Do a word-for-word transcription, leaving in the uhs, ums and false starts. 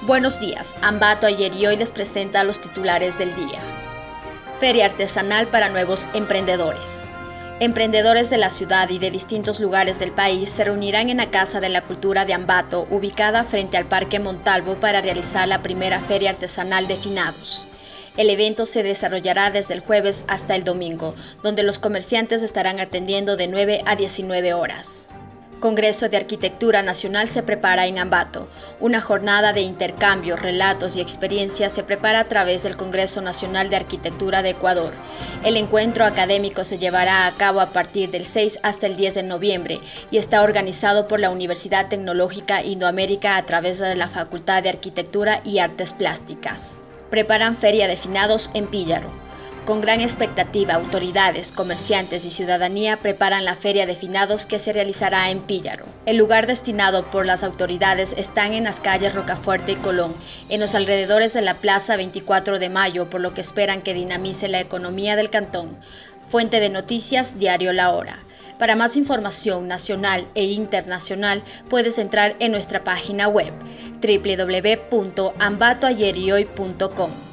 Buenos días, Ambato ayer y hoy les presenta a los titulares del día. Feria artesanal para nuevos emprendedores. Emprendedores de la ciudad y de distintos lugares del país se reunirán en la Casa de la Cultura de Ambato, ubicada frente al Parque Montalvo, para realizar la primera Feria Artesanal de Finados. El evento se desarrollará desde el jueves hasta el domingo, donde los comerciantes estarán atendiendo de nueve a diecinueve horas. Congreso de Arquitectura Nacional se prepara en Ambato. Una jornada de intercambio, relatos y experiencias se prepara a través del Congreso Nacional de Arquitectura de Ecuador. El encuentro académico se llevará a cabo a partir del seis hasta el diez de noviembre y está organizado por la Universidad Tecnológica Indoamérica a través de la Facultad de Arquitectura y Artes Plásticas. Preparan Feria de Finados en Píllaro. Con gran expectativa, autoridades, comerciantes y ciudadanía preparan la Feria de Finados que se realizará en Píllaro. El lugar destinado por las autoridades están en las calles Rocafuerte y Colón, en los alrededores de la Plaza veinticuatro de mayo, por lo que esperan que dinamice la economía del cantón. Fuente de noticias, Diario La Hora. Para más información nacional e internacional, puedes entrar en nuestra página web doble u doble u doble u punto ambato ayer y hoy punto com.